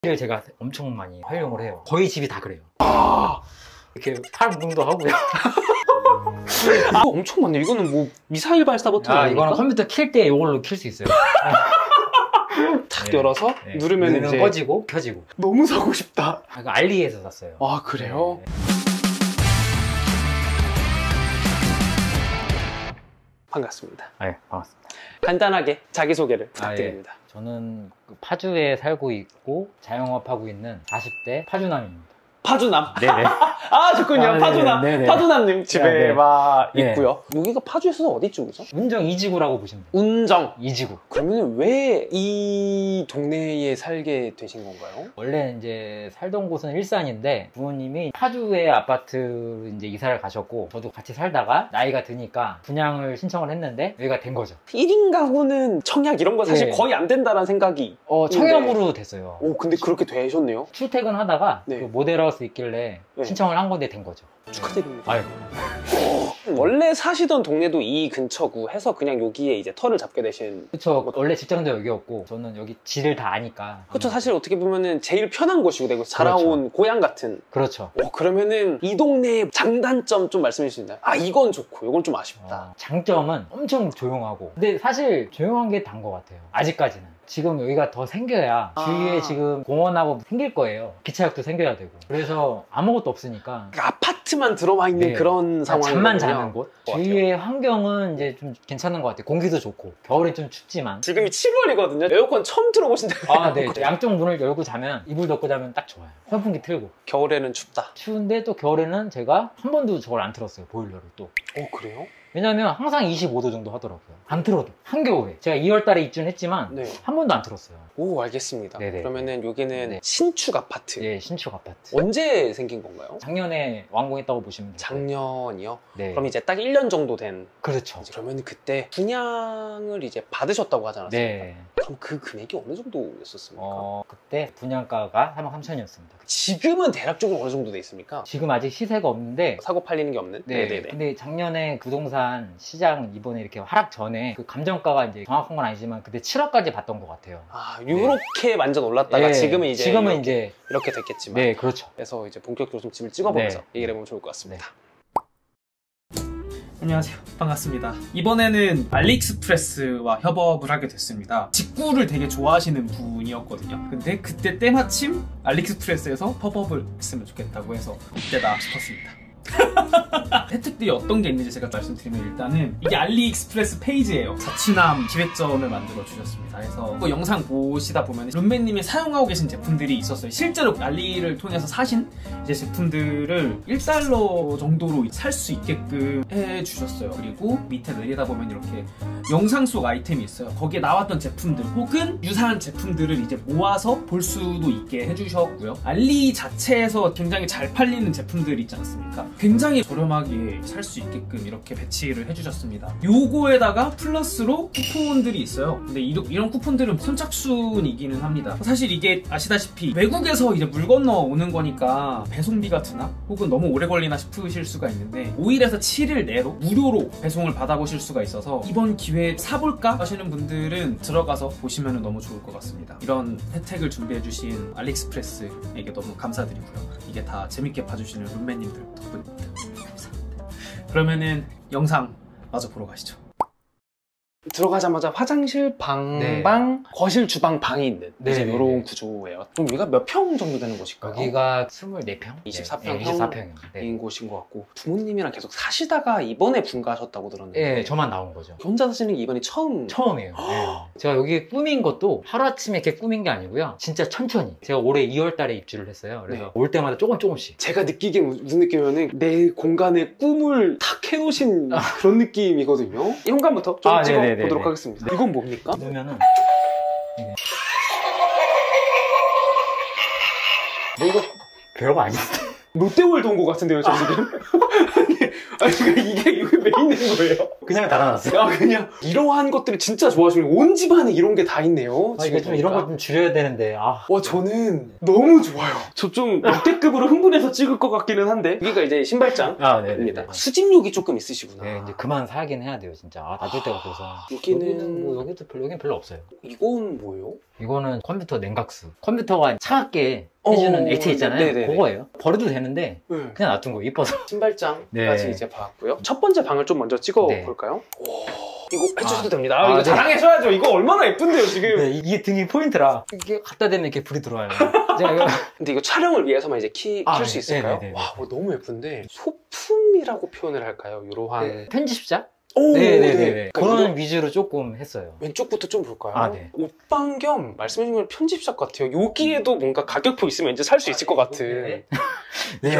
를 제가 엄청 많이 활용을 해요. 저희 집이 다 그래요. 이렇게 팔문도 하고요. 이거 엄청 많네. 이거는 뭐 미사일 발사 버튼 아닙니까? 이거는 컴퓨터 킬 때 이걸로 킬 수 있어요. 탁 열어서 누르면 이제 꺼지고 켜지고. 너무 사고 싶다. 이거 알리에서 샀어요. 아, 그래요? 네. 반갑습니다. 네, 반갑습니다. 간단하게 자기소개를 부탁드립니다. 저는 파주에 살고 있고 자영업하고 있는 40대 파주남입니다. 파주남. 네네. 아, 좋군요. 파주남. 네네. 파주남님 집에 와 네. 있고요. 여기가 파주에서 어디 쪽이죠? 운정 2지구라고 보시면 돼요. 운정 2지구. 그러면 왜 이 동네에 살게 되신 건가요? 원래 이제 살던 곳은 일산인데 부모님이 파주에 아파트로 이제 이사를 가셨고 저도 같이 살다가 나이가 드니까 분양을 신청을 했는데 여기가 된 거죠. 1인 가구는 청약 이런 거 사실 네. 거의 안 된다는 생각이. 청약으로 됐어요. 오, 근데 그렇게 되셨네요. 출퇴근하다가 네. 그 모델하우스 있길래 네. 신청을 한 건데 된 거죠. 축하드립니다. 아이고. 원래 사시던 동네도 이 근처고 해서 그냥 여기에 이제 터를 잡게 되신. 그쵸. 원래 직장도 여기였고 저는 여기 지를 다 아니까. 그렇죠. 사실 어떻게 보면은 제일 편한 곳이고 되고 자라온 고향 같은. 그렇죠. 그러면은 이 동네의 장단점 좀 말씀해 주시나요? 아, 이건 좋고 이건 좀 아쉽다. 장점은 엄청 조용하고 근데 사실 조용한 게 단 것 같아요. 아직까지는. 지금 여기가 더 생겨야 주위에 지금 공원하고 생길 거예요. 기차역도 생겨야 되고. 그래서 아무것도 없으니까. 그러니까 아파트만 들어와 있는 그런 상황이거든요. 잠만 자는 곳. 주위의 환경은 이제 좀 괜찮은 것 같아요. 공기도 좋고. 겨울엔 좀 춥지만. 지금이 7월이거든요. 에어컨 처음 틀어보신다고요? 네. 양쪽 문을 열고 자면 이불 덮고 자면 딱 좋아요. 선풍기 틀고. 겨울에는 춥다. 추운데 또 겨울에는 제가 한 번도 저걸 안 틀었어요. 보일러를 또. 그래요? 왜냐면 항상 25도 정도 하더라고요. 안 틀어도. 한겨울에. 제가 2월 달에 입주했지만 한 번도 안 틀었어요. 오, 알겠습니다. 네네. 그러면은 여기는 신축 아파트. 네, 신축 아파트. 언제 생긴 건가요? 작년에 완공했다고 보시면 돼요. 작년이요? 네. 그럼 이제 딱 1년 정도 된. 그렇죠. 그러면 그때 분양을 이제 받으셨다고 하지 않았습니까? 네. 그럼 그 금액이 어느 정도였었습니까? 그때 분양가가 43,000이었습니다. 지금은 대략적으로 어느 정도 돼 있습니까? 지금 아직 시세가 없는데 사고 팔리는 게 없는? 네. 네네. 근데 작년에 부동산 시장 이번에 이렇게 하락 전에 그 감정가가 이제 정확한 건 아니지만 그때 7억까지 봤던 것 같아요. 요렇게 완전 올랐다가 지금은 이제 이렇게 됐겠지만. 네, 그렇죠. 그래서 이제 본격적으로 좀 집을 찍어보면서 얘기를 해보면 좋을 것 같습니다. 안녕하세요. 반갑습니다. 이번에는 알리익스프레스와 협업을 하게 됐습니다. 직구를 되게 좋아하시는 분이었거든요. 근데 그때 때마침 알리익스프레스에서 협업을 했으면 좋겠다고 해서 이때다 싶었습니다. 혜택들이 어떤 게 있는지 제가 말씀드리면 일단은 이게 알리익스프레스 페이지예요. 자취남 기획전을 만들어 주셨습니다. 그래서 그 영상 보시다 보면 룸메님이 사용하고 계신 제품들이 있었어요. 실제로 알리를 통해서 사신 이제 제품들을 1달러 정도로 살 수 있게끔 해주셨어요. 그리고 밑에 내리다 보면 이렇게 영상 속 아이템이 있어요. 거기에 나왔던 제품들 혹은 유사한 제품들을 이제 모아서 볼 수도 있게 해주셨고요. 알리 자체에서 굉장히 잘 팔리는 제품들이 있지 않습니까? 굉장히 저렴하게 살 수 있게끔 이렇게 배치를 해주셨습니다. 요거에다가 플러스로 쿠폰들이 있어요. 근데 이런 쿠폰들은 선착순이기는 합니다. 사실 이게 아시다시피 외국에서 이제 물 건너 오는 거니까 배송비가 드나? 혹은 너무 오래 걸리나 싶으실 수가 있는데 5일에서 7일 내로 무료로 배송을 받아보실 수가 있어서 이번 기회에 사볼까 하시는 분들은 들어가서 보시면 너무 좋을 것 같습니다. 이런 혜택을 준비해주신 알리익스프레스에게 너무 감사드리고요. 이게 다 재밌게 봐주시는 룸메님들 덕분입니다. 감사합니다. 그러면은 영상 마저 보러 가시죠. 들어가자마자 화장실, 방방, 거실, 주방, 방이 있는 이제 이런 구조예요. 그럼 여기가 몇 평 정도 되는 곳일까요? 여기가 24평? 24평인 곳인 것 같고 부모님이랑 계속 사시다가 이번에 분가하셨다고 들었는데 네, 저만 나온 거죠. 혼자 사시는 게 이번이 처음이에요. 제가 여기 꾸민 것도 하루아침에 이렇게 꾸민 게 아니고요. 진짜 천천히. 제가 올해 2월 달에 입주를 했어요. 그래서 올 때마다 조금씩. 제가 느끼기에 무슨 느낌이냐면 내 공간에 꿈을 탁 해놓으신 그런 느낌이거든요. 이 현관부터 좀 찍어보도록 하겠습니다. 이건 뭡니까? 그러면은 이거 별거 아닌데. 롯데월드 온 것 같은데요, 저 지금? 아니, 그러니까 이게 왜 있는 거예요? 그냥 달아놨어요. 아, 그냥 이러한 것들을 진짜 좋아하시는 온 집안에 이런 게 다 있네요. 아, 이게 좀 이런 걸 좀 줄여야 되는데, 아. 와, 저는 너무 좋아요. 저 좀 역대급으로 흥분해서 찍을 것 같기는 한데. 여기가 이제 신발장입니다. 네네. 수집욕이 조금 있으시구나. 네, 이제 그만 사긴 해야 돼요, 진짜. 아, 놔둘 데가 없어서. 여기는 뭐, 여긴 별로 없어요. 이건 뭐예요? 이거는 컴퓨터 냉각수. 컴퓨터가 차갑게 해주는 액체 있잖아요. 네네네. 그거예요. 버려도 되는데, 네. 그냥 놔둔 거 이뻐서. 신발장까지 네. 이제 봤고요. 첫 번째 방을 좀 먼저 찍어볼까요? 오, 이거 해주셔도 됩니다. 아, 이거 네. 자랑해줘야죠. 이거 얼마나 예쁜데요, 지금. 네, 이게 등이 포인트라. 이게 갖다 대면 이렇게 불이 들어와요. 제가 이거 근데 이거 촬영을 위해서만 이제 킬 수 네. 있을까요? 네네네. 와, 너무 예쁜데. 소품이라고 표현을 할까요? 이러한. 편집자? 오, 네네네. 그러니까 그런 위주로 조금 했어요. 왼쪽부터 좀 볼까요? 아, 네. 옷방 겸 말씀해주신 걸 편집샵 같아요. 여기에도 뭔가 가격표 있으면 왠지 살 수 있을 것 같은. 네.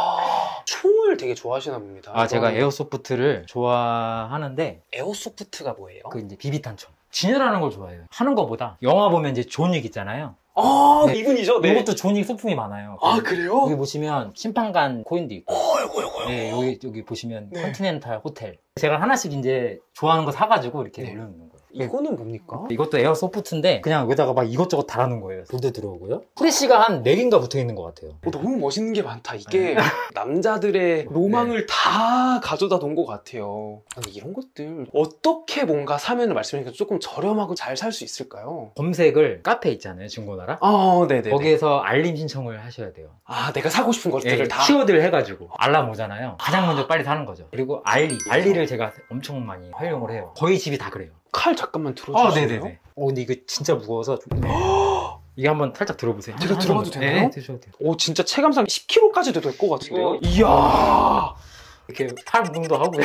총을 되게 좋아하시나 봅니다. 아, 제가 에어소프트를 좋아하는데, 에어소프트가 뭐예요? 그 이제 비비탄총. 진열하는 걸 좋아해요. 하는 것보다. 영화 보면 이제 존윅 있잖아요. 아, 네. 이분이죠? 네. 이것도 존윅 소품이 많아요. 아, 그래요? 여기 보시면 심판관 코인도 있고. 어이구. 네, 여기 보시면 네. 컨티넨탈 호텔. 제가 하나씩 이제 좋아하는 거 사가지고 이렇게 네. 올려놓는 거예요. 이거는 뭡니까? 이것도 에어소프트인데 그냥 여기다가 막 이것저것 달아놓은 거예요. 돌도 들어오고요. 프레쉬가 한 4개인가 붙어있는 것 같아요. 너무 멋있는 게 많다. 이게 남자들의 로망을 다 가져다 놓은 것 같아요. 아니, 이런 것들 어떻게 뭔가 사면을 말씀하니까 조금 저렴하고 잘 살 수 있을까요? 검색을 카페 있잖아요. 중고나라. 아, 네네. 거기에서 알림 신청을 하셔야 돼요. 아, 내가 사고 싶은 것들을 예, 다. 키워드를 해가지고 알람 오잖아요. 가장 먼저 빨리 사는 거죠. 그리고 알리를 제가 엄청 많이 활용을 해요. 저희 집이 다 그래요. 칼 잠깐만 들어주세요. 네네네. 근데 이거 진짜 무거워서 이게 한번 살짝 들어보세요. 제가 들어가도 되나요? 네, 드셔도 돼요. 오, 진짜 체감상 10kg까지도 될 것 같은데요? 이야. 이렇게 팔 운동도 하고요.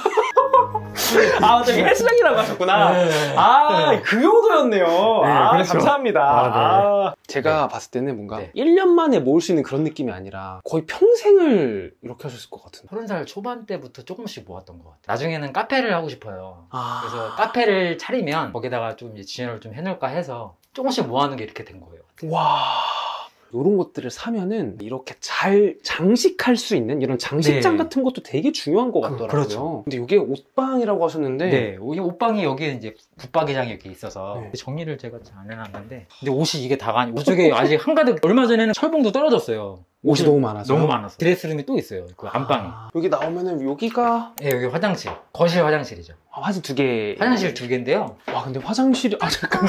아, 저기 헬스장이라고 하셨구나. 네. 아, 그 용도였네요. 네, 아, 그렇죠. 감사합니다. 아, 네. 제가 봤을 때는 뭔가 네. 1년 만에 모을 수 있는 그런 느낌이 아니라 거의 평생을 이렇게 하셨을 것 같은데. 30살 초반 때부터 조금씩 모았던 것 같아요. 나중에는 카페를 하고 싶어요. 아. 그래서 카페를 차리면 거기다가 좀 이제 지원을 좀 해놓을까 해서 조금씩 모아놓은 게 이렇게 된 거예요. 와. 이런 것들을 사면은 이렇게 잘 장식할 수 있는 이런 장식장 네. 같은 것도 되게 중요한 것 같더라고요. 그렇죠. 근데 이게 옷방이라고 하셨는데 네, 이 옷방이 여기에 이제 붙박이장이 이렇게 있어서 네. 정리를 제가 잘 안 해놨는데 근데 옷이 이게 다가 아니고 이쪽에 아직 한가득 얼마 전에는 철봉도 떨어졌어요. 옷이 너무 많아서. 너무 많았어. 드레스룸이 또 있어요. 그 안방에. 여기 나오면은 여기가 네, 여기 화장실. 거실 화장실이죠. 화장실 2개. 화장실 2개인데요. 와, 근데 화장실이 잠깐만.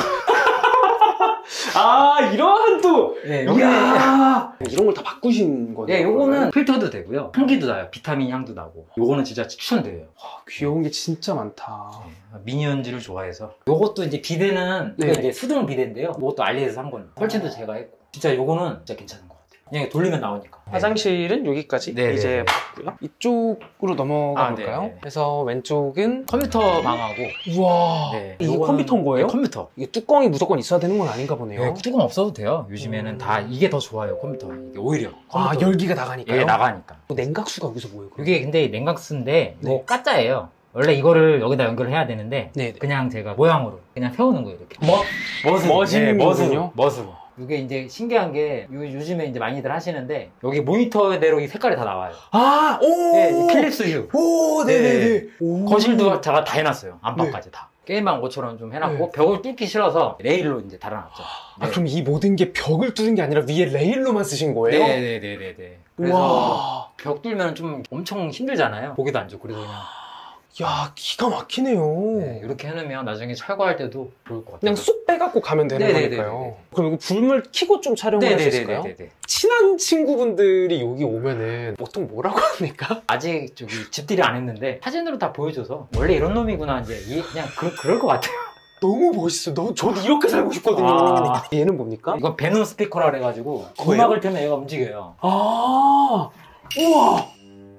아, 이러한 또. 네, 이야. 이런 걸 다 바꾸신 거네요. 네, 요거는 필터도 되고요. 향기도 나요. 비타민 향도 나고. 요거는 진짜 추천돼요. 와, 귀여운 게 진짜 많다. 네, 미니언즈를 좋아해서. 요것도 이제 비데는 네. 이제 수동 비데인데요. 요것도 알리에서 산 거예요. 설치도 제가 했고. 진짜 요거는 진짜 괜찮은 것 같아요. 그냥 돌리면 나오니까. 화장실은 여기까지 네, 이제 네, 네. 봤고요. 이쪽으로 넘어가 아, 볼까요? 네, 네. 그래서 왼쪽은 컴퓨터 방하고. 우와. 네, 이게 요거는- 컴퓨터인 거예요? 네, 컴퓨터. 이게 뚜껑이 무조건 있어야 되는 건 아닌가 보네요. 네, 뚜껑 없어도 돼요. 요즘에는 다 이게 더 좋아요. 컴퓨터. 이게 오히려. 아, 컴퓨터. 열기가 나가니까요? 이게 나가니까. 냉각수가 여기서 뭐예요? 그럼? 이게 근데 냉각수인데 이거 네. 가짜예요. 원래 이거를 여기다 연결을 해야 되는데 네. 그냥 제가 모양으로 그냥 세우는 거예요. 이렇게. 멋으로. 멋으로. 멋으로. 이게 이제 신기한 게 요즘에 이제 많이들 하시는데 여기 모니터대로 이 색깔이 다 나와요. 아, 오! 네, 필립스 휴. 오, 네네네. 오. 거실도 제가 다 해놨어요. 안방까지 다. 게임방 옷처럼 좀 해놨고 네. 벽을 뚫기 싫어서 레일로 이제 달아놨죠. 아, 그럼 이 모든 게 벽을 뚫은 게 아니라 위에 레일로만 쓰신 거예요? 네네네네네. 그래서 와. 벽 뚫면 좀 엄청 힘들잖아요. 보기도 안 좋고 그래서 그냥 야, 기가 막히네요. 네, 이렇게 해놓으면 나중에 철거할 때도 좋을 것 같아요. 그냥 쑥 빼갖고 가면 되는 네네네네네. 거니까요. 그럼 이거 불을 켜고 좀 촬영을 할 수 있을까요? 네네네네네. 친한 친구분들이 여기 오면은 보통 뭐라고 합니까? 아직 저기 집들이 안 했는데 사진으로 다 보여줘서 원래 이런 놈이구나 이제 그냥 그럴 것 같아요. 너무 멋있어. 저도 이렇게 살고 싶거든요. 아. 얘는 뭡니까? 이건 베논 스피커라 그래가지고 뭐예요? 음악을 틀면 얘가 움직여요. 아, 우와.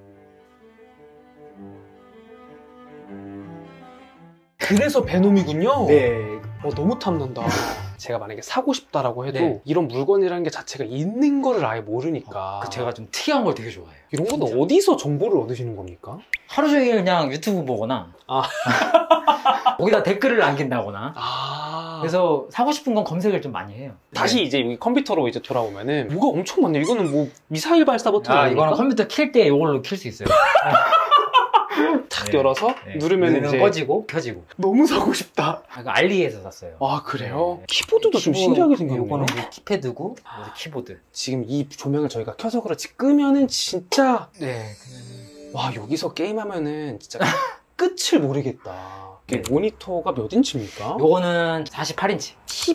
그래서 베놈이군요. 네. 너무 탐난다. 제가 만약에 사고 싶다라고 해도 네. 이런 물건이라는 게 자체가 있는 거를 아예 모르니까. 제가 좀 특이한 걸 되게 좋아해요. 이런 건 진짜. 어디서 정보를 얻으시는 겁니까? 하루 종일 그냥 유튜브 보거나 아. 거기다 댓글을 남긴다거나 아. 그래서 사고 싶은 건 검색을 좀 많이 해요. 다시 이제 여기 컴퓨터로 이제 돌아오면은 뭐가 엄청 많네요. 이거는 뭐 미사일 발사 버튼 아, 아닙니까? 이거는 컴퓨터 킬 때 이걸로 킬 수 있어요. 탁 네. 열어서 네. 누르면 이제 꺼지고 켜지고. 너무 사고 싶다. 아, 이거 알리에서 샀어요. 아 그래요? 네. 키보드도 좀 신기하게 생겼네요. 이거는 이제 키패드고 이거 키보드. 지금 이 조명을 저희가 켜서 그렇지 끄면은 진짜 네. 와 여기서 게임하면은 진짜 끝을 모르겠다. 이게 네. 모니터가 몇 인치입니까? 요거는 48인치.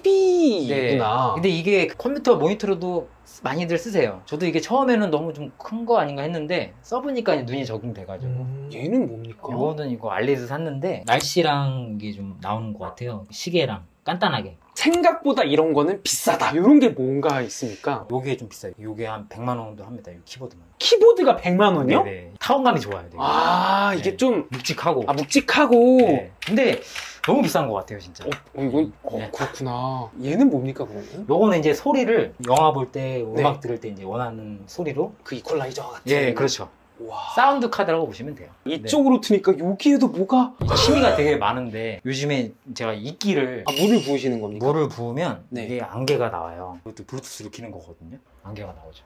TV구나. 근데 이게 컴퓨터 모니터로도 많이들 쓰세요. 저도 이게 처음에는 너무 좀 큰 거 아닌가 했는데 써보니까 눈이 적응돼가지고. 얘는 뭡니까? 이거는 이거 알리에서 샀는데 날씨랑 이게 좀 나오는 것 같아요. 시계랑 간단하게. 생각보다 이런 거는 비싸다. 이런 게 뭔가 있습니까? 요게 좀 비싸요. 요게 한 100만 원 정도 합니다. 이 키보드만. 키보드가 100만 원이요? 네네. 타원감이 좋아요. 되게. 아 이게 네. 좀 묵직하고. 묵직하고. 네. 근데 너무 비싼 것 같아요, 진짜. 이건 네. 그렇구나. 얘는 뭡니까 그러면? 요거는 이제 소리를 영화 볼 때, 음악 들을 때 이제 원하는 소리로. 그 이퀄라이저 같은. 예, 그렇죠. 와. 사운드 카드라고 보시면 돼요. 이쪽으로 트니까 여기에도 뭐가 취미가 되게 많은데 요즘에 제가 이끼를 물을 부으시는 겁니까? 물을 부으면 네. 이게 안개가 나와요. 이것도 블루투스로 키는 거거든요. 안개가 나오죠.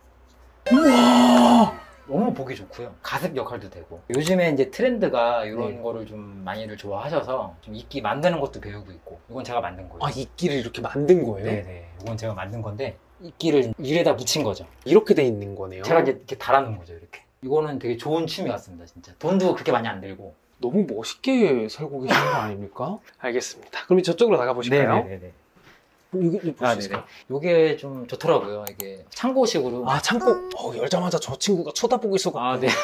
우와. 너무 보기 좋고요. 가습 역할도 되고. 요즘에 이제 트렌드가 이런 네. 거를 좀 많이들 좋아하셔서 좀 이끼 만드는 것도 배우고 있고. 이건 제가 만든 거예요. 아 이끼를 이렇게 만든 거예요? 네네. 이건 제가 만든 건데 이끼를 릴에다 붙인 거죠. 이렇게 돼 있는 거네요. 제가 이제 이렇게 달아놓은 거죠. 이렇게. 이거는 되게 좋은 취미 같습니다. 진짜. 돈도 그렇게 많이 안 들고. 너무 멋있게 살고 계시는 거 아닙니까? 알겠습니다. 그럼 저쪽으로 나가 보실까요? 네네네. 여기 아, 볼수 있을까요? 요게 좀 좋더라고요. 이게 창고식으로. 아 창고. 열자마자 저 친구가 쳐다보고 있어가지고. 아, 네.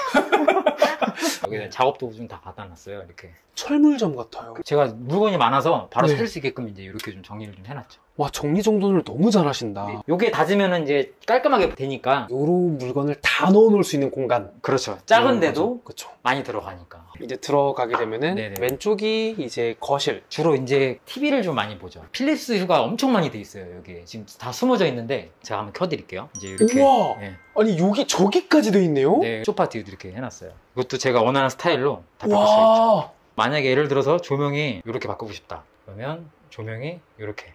여기 작업 도구 다 받아놨어요. 이렇게. 철물점 같아요. 제가 물건이 많아서 바로 네. 찾을 수 있게끔 이제 이렇게 좀 정리를 좀 해놨죠. 와 정리정돈을 너무 잘하신다. 요게 닫으면은 이제 깔끔하게 되니까. 요런 물건을 다 넣어놓을 수 있는 공간. 그렇죠. 작은데도 그렇죠. 많이 들어가니까. 이제 들어가게 되면은 네네. 왼쪽이 이제 거실. 주로 이제 TV를 좀 많이 보죠. 필립스 휴가 엄청 많이 돼 있어요. 여기에. 지금 다 숨어져 있는데 제가 한번 켜드릴게요. 이제 이렇게. 우와. 네. 아니 여기 저기까지 돼 있네요. 네, 소파 뒤에도 이렇게 해놨어요. 이것도 제가 원하는 스타일로 다 바꿀 수 있죠. 와. 만약에 예를 들어서 조명이 이렇게 바꾸고 싶다. 그러면 조명이 이렇게.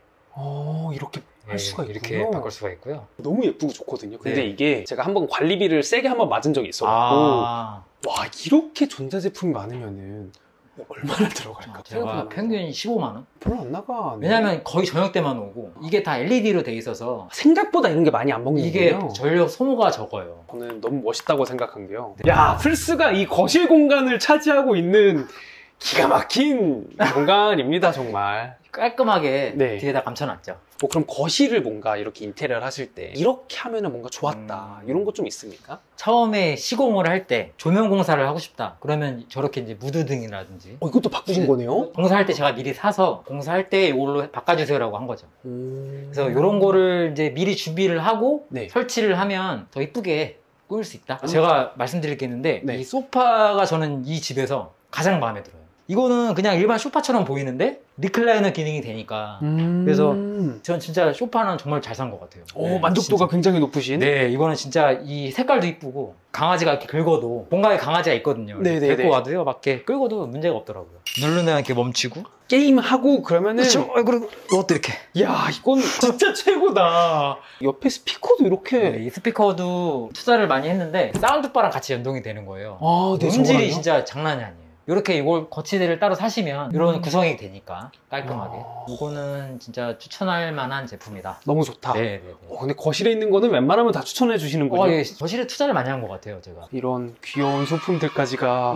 이렇게 예, 할 수가 이렇게 있군요. 바꿀 수가 있고요. 너무 예쁘고 좋거든요. 근데 네. 이게 제가 한번 관리비를 세게 한번 맞은 적이 있어갖고 아, 와 이렇게 전자제품이 많으면은 얼마나 들어갈까? 제가 평균 15만 원? 별로 안 나가. 왜냐면 거의 저녁 때만 오고 이게 다 LED로 돼 있어서 생각보다 이런 게 많이 안 이게 먹는데요. 전력 소모가 적어요. 저는 너무 멋있다고 생각한 게요. 네. 야 플스가 이 거실 공간을 차지하고 있는 기가 막힌 공간입니다 정말. 깔끔하게 네. 뒤에다 감춰놨죠. 뭐 그럼 거실을 뭔가 이렇게 인테리어를 하실 때 이렇게 하면은 뭔가 좋았다 이런 거 좀 있습니까? 처음에 시공을 할 때 조명 공사를 하고 싶다. 그러면 저렇게 이제 무드등이라든지 이것도 바꾸신 네. 거네요? 공사할 때 제가 미리 사서 공사할 때 이걸로 바꿔주세요라고 한 거죠. 그래서 이런 거를 이제 미리 준비를 하고 네. 설치를 하면 더 이쁘게 꾸밀 수 있다. 제가 말씀드릴 게 있는데 네. 이 소파가 저는 이 집에서 가장 마음에 들어요. 이거는 그냥 일반 소파처럼 보이는데 리클라이너 기능이 되니까 그래서 전 진짜 소파는 정말 잘 산 것 같아요. 네, 만족도가 진짜. 굉장히 높으신? 네, 이거는 진짜 이 색깔도 이쁘고 강아지가 이렇게 긁어도 본가에 강아지가 있거든요. 네네네. 데리고 와도요, 밖에 끌고도 문제가 없더라고요. 누르면 이렇게 멈추고 게임하고 그러면은 그리고 이것도 이렇게 야 이건 진짜 최고다. 옆에 스피커도 이렇게 네, 이 스피커도 투자를 많이 했는데 사운드바랑 같이 연동이 되는 거예요. 네, 음질이 정말요? 진짜 장난이 아니에요. 이렇게 이걸 거치대를 따로 사시면 이런 구성이 되니까 깔끔하게. 이거는 진짜 추천할 만한 제품이다. 너무 좋다. 네네네. 근데 거실에 있는 거는 웬만하면 다 추천해 주시는군요. 예, 거실에 투자를 많이 한 것 같아요, 제가. 이런 귀여운 소품들까지가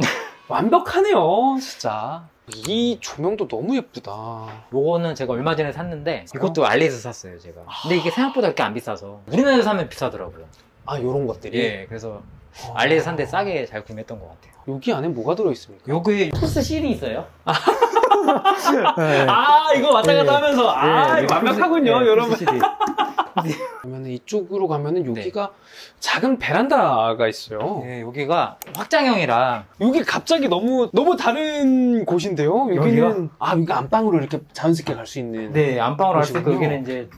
완벽하네요, 진짜. 이 조명도 너무 예쁘다. 요거는 제가 얼마 전에 샀는데 이것도 알리에서 샀어요, 제가. 근데 이게 생각보다 그렇게 안 비싸서 우리나라에서 사면 비싸더라고요. 요런 것들이? 예, 그래서 알리에서 샀는데 싸게 잘 구매했던 것 같아요. 여기 안에 뭐가 들어있습니까? 요게 플스 CD 있어요? 이거 왔다 갔다 하면서 이거 완벽하군요, 여러분. CD. 그러면 이쪽으로 가면은 여기가 작은 베란다가 있어요. 네, 여기가 확장형이라 여기 갑자기 너무 다른 곳인데요. 여기는 여기 안방으로 이렇게 자연스럽게 갈 수 있는. 네, 안방으로 할 수 있고 그러시군요. 여기는 이제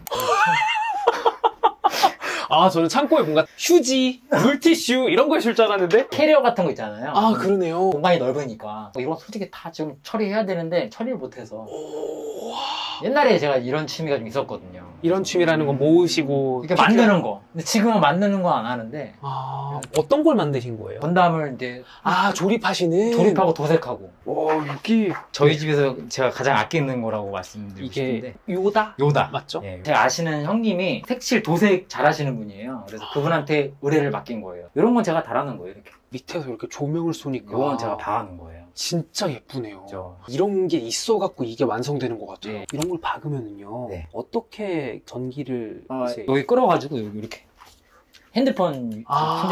저는 창고에 뭔가 휴지, 물티슈 이런 거 있을 줄 알았는데. 캐리어 같은 거 있잖아요. 그러네요. 공간이 넓으니까 이런 솔직히 다 지금 처리해야 되는데 처리를 못해서 옛날에 제가 이런 취미가 좀 있었거든요. 이런 취미라는 건 모으시고 이렇게 만드는 거. 근데 지금은 만드는 거 안 하는데 아, 어떤 걸 만드신 거예요? 건담을 이제 아, 조립하시는? 조립하고 도색하고. 여기 저희 집에서 제가 가장 아끼는 거라고 말씀드리고 이게 싶은데 요다? 요다 맞죠? 예, 제가 아시는 형님이 색칠 도색 잘하시는 분이에요. 그래서 그분한테 의뢰를 맡긴 거예요. 이런 건 제가 달아는 거예요. 이렇게. 밑에서 이렇게 조명을 쏘니까 이건 제가 다 하는 거예요. 진짜 예쁘네요. 그죠. 이런 게 있어갖고 이게 완성되는 것 같아요. 네. 이런 걸 박으면은요. 네. 어떻게 전기를 이제 여기 끌어가지고 여기 이렇게 핸드폰 충전기.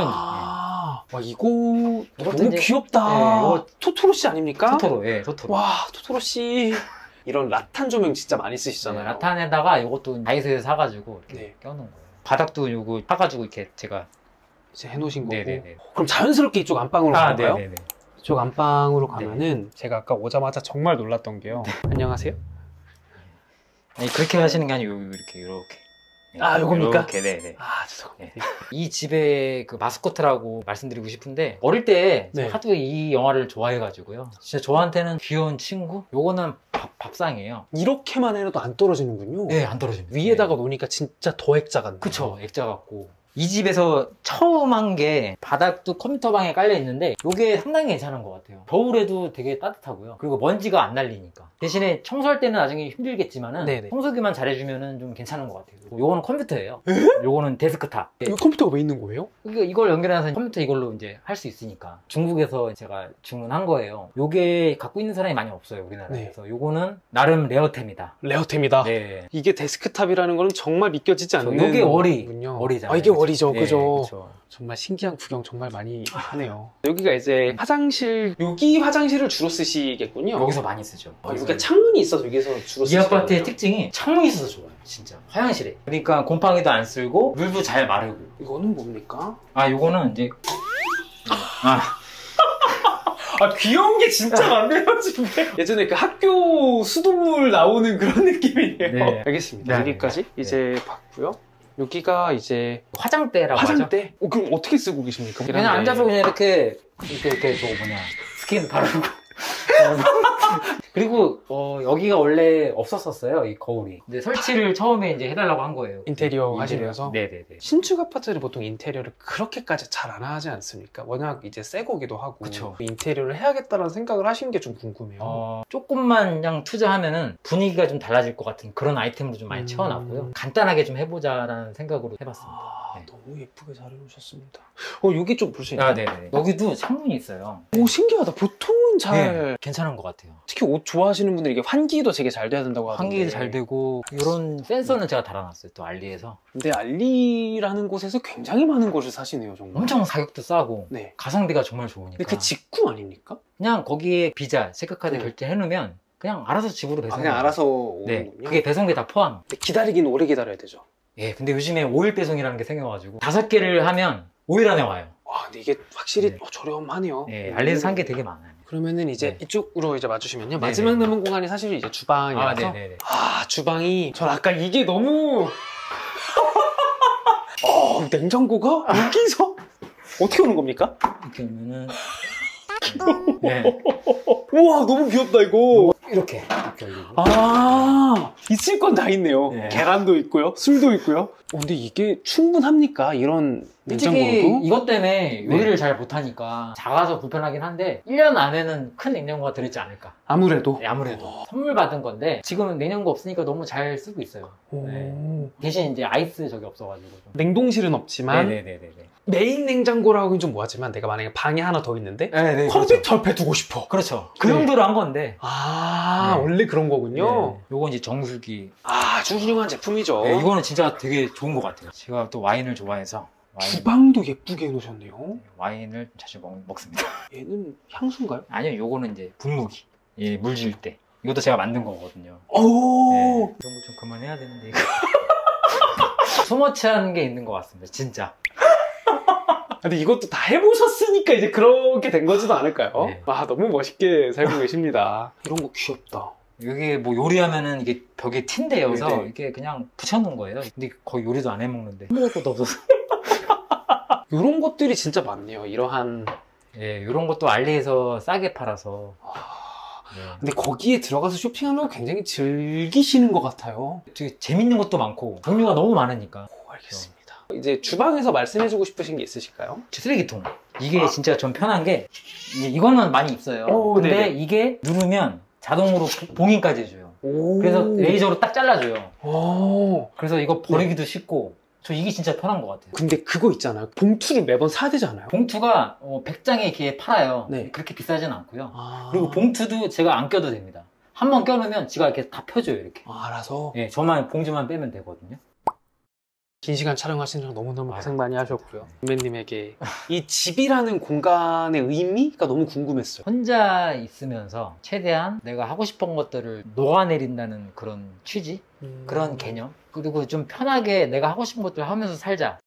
와, 이거 이것도 너무 이제- 귀엽다. 네, 이거 토토로 씨 아닙니까? 토토로, 예, 토토로. 와, 토토로 씨. 이런 라탄 조명 진짜 많이 쓰시잖아요. 네, 라탄에다가 이것도 다이소에서 사가지고 이렇게 네. 껴놓은 거예요. 바닥도 요거 사가지고 이렇게 제가. 이제 해놓으신 거고. 네네네. 그럼 자연스럽게 이쪽 안방으로 가볼까요? 네네네. 이쪽 안방으로 가면은 제가 아까 오자마자 정말 놀랐던 게요. 안녕하세요. 아니, 그렇게 하시는 게 아니고 이렇게. 아, 요겁니까? 이렇게, 네네. 아, 죄송합니다. 이 집의 그 마스코트라고 말씀드리고 싶은데 어릴 때 네. 하도 이 영화를 좋아해가지고요. 진짜 저한테는 귀여운 친구. 요거는 밥상이에요. 이렇게만 해도 안 떨어지는군요. 네, 안 떨어집니다. 위에다가 놓으니까 진짜 더 액자 같네요. 그쵸, 액자 같고. 이 집에서 처음 한 게 바닥도 컴퓨터 방에 깔려 있는데 이게 상당히 괜찮은 것 같아요. 겨울에도 되게 따뜻하고요. 그리고 먼지가 안 날리니까. 대신에 청소할 때는 나중에 힘들겠지만은 네네. 청소기만 잘해주면은 좀 괜찮은 것 같아요. 요거는 컴퓨터예요. 요거는 데스크탑. 이 컴퓨터가 왜 있는 거예요? 이걸 연결해서 컴퓨터 이걸로 이제 할 수 있으니까 중국에서 제가 주문한 거예요. 요게 갖고 있는 사람이 많이 없어요, 우리나라에. 네. 그래서 요거는 나름 레어템이다. 레어템이다. 네. 이게 데스크탑이라는 거는 정말 믿겨지지 않는 요게 거군요. 월이잖아요. 아, 이게 월이죠. 네, 그죠? 그쵸. 정말 신기한 구경 정말 많이 하네요. 여기가 이제 화장실, 여기 화장실을 주로 쓰시겠군요. 여기서 많이 쓰죠. 여기가 창문이 있어서 여기서 주로 이 쓰시는 아파트의 거예요? 특징이 창문이 있어서 좋아요, 진짜. 화장실에. 그러니까 곰팡이도 안 쓸고 물도 잘 마르고. 이거는 뭡니까? 아, 요거는 이제 아, 귀여운 게 진짜 많네요, 지금. 예전에 그 학교 수돗물 나오는 그런 느낌이네요. 네. 알겠습니다. 네, 여기까지 네. 이제 봤고요. 여기가 이제 화장대라고 하죠. 화장대? 그럼 어떻게 쓰고 계십니까? 그냥 앉아서 그냥 이렇게 저거 뭐냐 스킨 바르고. 그리고 여기가 원래 없었었어요, 이 거울이. 근데 설치를 처음에 이제 해달라고 한 거예요. 인테리어 하시면서? 네네네. 신축 아파트를 보통 인테리어를 그렇게까지 잘 안 하지 않습니까? 워낙 이제 새 거기도 하고 그쵸. 인테리어를 해야겠다는 생각을 하신 게 좀 궁금해요. 조금만 그냥 투자하면은 분위기가 좀 달라질 것 같은 그런 아이템으로 좀 많이 채워놨고요. 간단하게 좀 해보자라는 생각으로 해봤습니다. 네. 너무 예쁘게 잘 해놓으셨습니다. 여기 좀 볼 수 있나요? 아, 네네. 여기도 창문이 있어요. 오, 신기하다. 보통은 잘 네, 괜찮은 것 같아요. 특히 옷 좋아하시는 분들이 이게 환기도 되게 잘 돼야 된다고 하던데. 환기도 잘 되고 이런 센서는 제가 달아놨어요, 또 알리에서. 근데 알리라는 곳에서 굉장히 많은 것을 사시네요, 정말. 엄청 가격도 싸고 네. 가성비가 정말 좋으니까. 근데 그 직구 아닙니까? 그냥 거기에 비자, 체크카드 네. 결제해놓으면 그냥 알아서 집으로 배송. 그냥 알아서 네, 오는군요. 그게 배송비 다 포함. 근데 기다리긴 오래 기다려야 되죠. 예, 근데 요즘에 5일 배송이라는 게 생겨가지고 5개를 하면 5일 안에 와요. 와, 근데 이게 확실히 네. 저렴하네요. 예, 알리에서 산 게 되게 많아요. 그러면은 이제 네. 이쪽으로 이제 와주시면요. 네, 마지막 네. 남은 공간이 사실 이제 주방이라서. 아, 네네네. 아, 주방이. 전 아까 이게 너무. 냉장고가 여기서 어떻게 오는 겁니까? 이렇게 하면은. 네. 우와, 너무 귀엽다, 이거. 이렇게 올리고. 아, 있을 건 다 있네요. 네. 계란도 있고요, 술도 있고요. 근데 이게 충분합니까? 이런 솔직히 냉장고로도? 이것 때문에 요리를 잘 못하니까 작아서 불편하긴 한데 1년 안에는 큰 냉장고가 들어있지 않을까. 아무래도. 네, 아무래도. 선물 받은 건데 지금은 냉장고 없으니까 너무 잘 쓰고 있어요. 오. 네. 대신 이제 아이스 저기 없어가지고. 좀. 냉동실은 없지만 네네네네. 메인 냉장고라고는 좀 뭐하지만 내가 만약에 방에 하나 더 있는데 네네. 컴퓨터 옆에 두고 싶어. 그렇죠. 그 네. 정도로 한 건데. 아, 네. 원래 그런 거군요. 네. 요건 이제 정수기. 아, 아주 훌륭한 제품이죠. 네, 이거는 진짜 되게 좋은 것 같아요. 제가 또 와인을 좋아해서 주방도 예쁘게 해놓으셨네요. 와인을 자주 먹습니다. 얘는 향수인가요? 아니요, 요거는 이제 분무기. 예, 물 지을 때. 이것도 제가 만든 거거든요. 오. 네, 이런 거 좀 그만해야 되는데 이거. 스머치한 게 있는 것 같습니다, 진짜. 근데 이것도 다 해보셨으니까 이제 그렇게 된 거지도 않을까요? 네. 아, 너무 멋있게 살고 계십니다. 이런 거 귀엽다. 여기 뭐 요리하면은 이게 벽에 틴데여서 네네. 이게 그냥 붙여놓은 거예요. 근데 거의 요리도 안 해먹는데. 먹을 것도 없어서. 이런 것들이 진짜 많네요. 이러한. 예, 이런 것도 알리에서 싸게 팔아서. 근데 거기에 들어가서 쇼핑하는 거 굉장히 즐기시는 것 같아요. 되게 재밌는 것도 많고 종류가 너무 많으니까. 알겠습니다. 이제 주방에서 말씀해주고 싶으신 게 있으실까요? 쓰레기통. 이게 진짜 좀 편한 게 이거는 많이 있어요. 근데 네네. 이게 누르면 자동으로 봉인까지 해줘요. 그래서 레이저로 딱 잘라줘요. 그래서 이거 버리기도 쉽고 저 이게 진짜 편한 것 같아요. 근데 그거 있잖아요. 봉투를 매번 사야 되지 않아요? 봉투가 100장에 이렇게 팔아요. 네. 그렇게 비싸진 않고요. 그리고 봉투도 제가 안 껴도 됩니다. 한번 껴놓으면 지가 이렇게 다 펴줘요. 이렇게. 알아서? 예, 저만 봉지만 빼면 되거든요. 긴 시간 촬영하시느라 너무너무 고생 많이 하셨고요. 선배님에게 이 집이라는 공간의 의미가 너무 궁금했어요. 혼자 있으면서 최대한 내가 하고 싶은 것들을 녹아내린다는 그런 취지? 그런 개념? 그리고 좀 편하게 내가 하고 싶은 것들 하면서 살자.